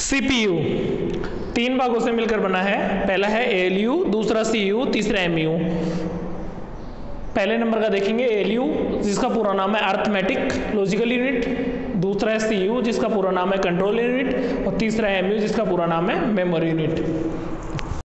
CPU 3 भागों से मिलकर बना है। पहला है एएलयू, दूसरा सीयू, तीसरा एमयू। पहले नंबर का देखेंगे एएलयू, जिसका पूरा नाम है अर्थमेटिक लॉजिकल यूनिट। दूसरा है सीयू, जिसका पूरा नाम है कंट्रोल यूनिट। और तीसरा है एमयू, जिसका पूरा नाम है मेमोरी यूनिट।